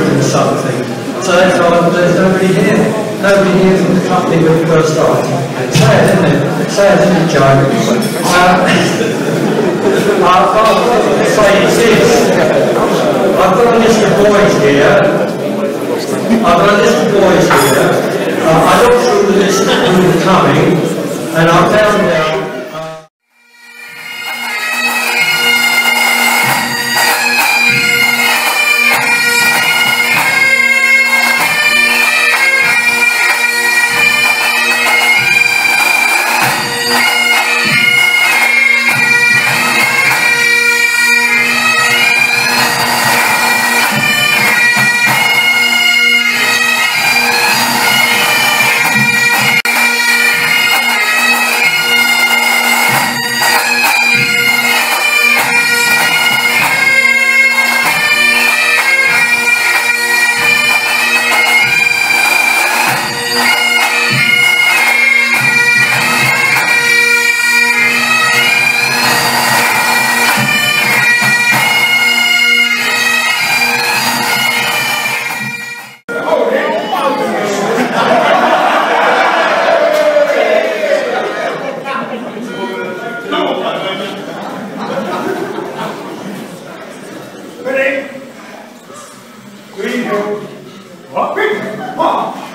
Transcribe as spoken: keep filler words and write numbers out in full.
doing something. So that's why there's nobody here. Nobody here from the company when we first started. It's sad, isn't it? It's sad, isn't it, Joe? Uh, I've got to say this. I've got a list of boys here. I've got a list of boys here. Uh, I looked through the list of who were coming, and I found out. Three, two, one, one.